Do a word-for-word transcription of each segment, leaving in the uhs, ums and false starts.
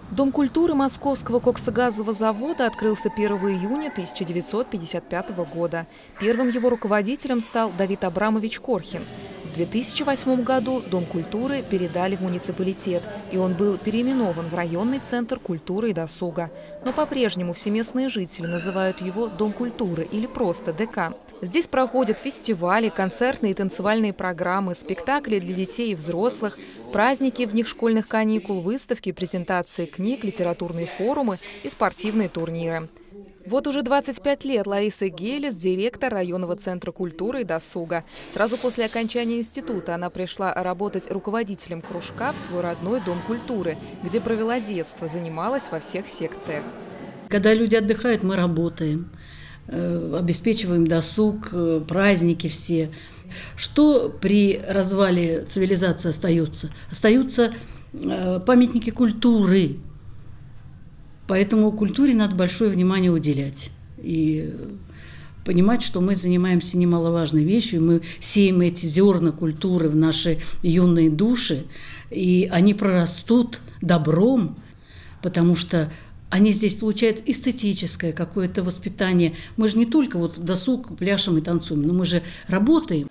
Дом культуры Московского коксогазового завода открылся первого июня тысяча девятьсот пятьдесят пятого года. Первым его руководителем стал Давид Абрамович Корхин. В две тысячи восьмом году Дом культуры передали в муниципалитет, и он был переименован в районный центр культуры и досуга. Но по-прежнему все местные жители называют его Дом культуры или просто ДК. Здесь проходят фестивали, концертные и танцевальные программы, спектакли для детей и взрослых, праздники в них школьных каникул, выставки, презентации книг, литературные форумы и спортивные турниры. Вот уже двадцать пять лет Лариса Гелес, директор районного центра культуры и досуга. Сразу после окончания института она пришла работать руководителем кружка в свой родной Дом культуры, где провела детство, занималась во всех секциях. Когда люди отдыхают, мы работаем, обеспечиваем досуг, праздники все. Что при развале цивилизации остается? Остаются памятники культуры. Поэтому культуре надо большое внимание уделять. И понимать, что мы занимаемся немаловажной вещью, мы сеем эти зерна культуры в наши юные души, и они прорастут добром, потому что они здесь получают эстетическое какое-то воспитание. Мы же не только вот досуг, пляшем и танцуем, но мы же работаем.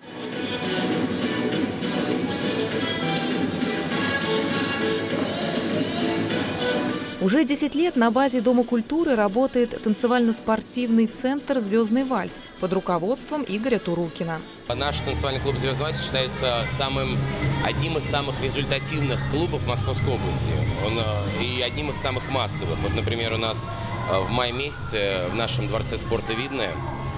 Уже десять лет на базе Дома культуры работает танцевально-спортивный центр «Звездный вальс» под руководством Игоря Турукина. Наш танцевальный клуб «Звездный вальс» считается самым, одним из самых результативных клубов Московской области. Он и одним из самых массовых. Вот, например, у нас в мае месяце в нашем дворце спорта «Видное»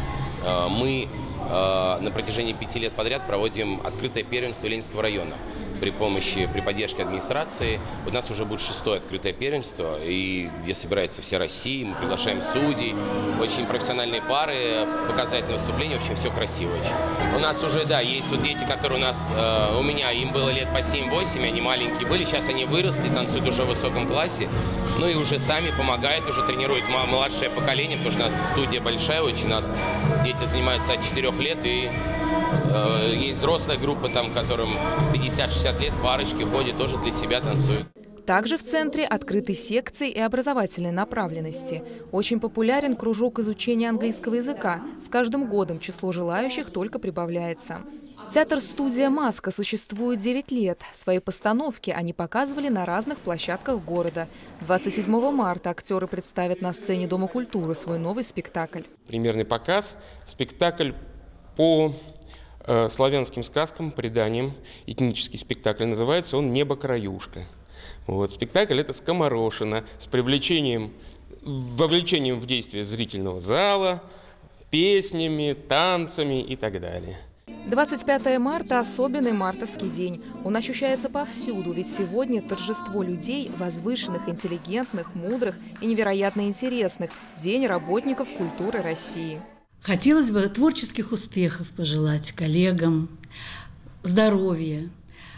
мы на протяжении пяти лет подряд проводим открытое первенство Ленинского района. При помощи, при поддержке администрации. У нас уже будет шестое открытое первенство, и где собирается вся Россия. Мы приглашаем судей, очень профессиональные пары, показательные выступления, вообще все красиво очень. У нас уже, да, есть вот дети, которые у нас, э, у меня, им было лет по семь-восемь, они маленькие были, сейчас они выросли, танцуют уже в высоком классе, ну и уже сами помогают, уже тренируют младшее поколение, потому что у нас студия большая очень, у нас дети занимаются от четырёх лет, и э, есть взрослая группа, там, которым пятьдесят-шестьдесят лет, парочки ходят, тоже для себя танцуют. Также в центре открыты секции и образовательной направленности. Очень популярен кружок изучения английского языка. С каждым годом число желающих только прибавляется. Театр-студия «Маска» существует девять лет. Свои постановки они показывали на разных площадках города. двадцать седьмого марта актеры представят на сцене Дома культуры свой новый спектакль. Премьерный показ. Спектакль по славянским сказкам, преданиям, этнический спектакль. Называется он «Небо-краюшка». Вот. Спектакль это скоморошено, с привлечением, вовлечением в действие зрительного зала, песнями, танцами и так далее. двадцать пятого марта – особенный мартовский день. Он ощущается повсюду, ведь сегодня торжество людей, возвышенных, интеллигентных, мудрых и невероятно интересных. День работников культуры России. Хотелось бы творческих успехов пожелать коллегам, здоровья,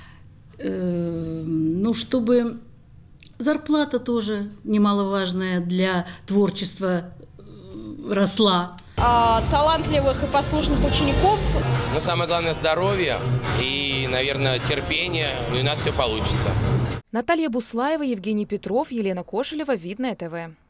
э, ну, чтобы зарплата тоже немаловажная для творчества росла. А, талантливых и послушных учеников. Но самое главное – здоровье и, наверное, терпение, и у нас все получится. Наталья Буслаева, Евгений Петров, Елена Кошелева, Видное ТВ.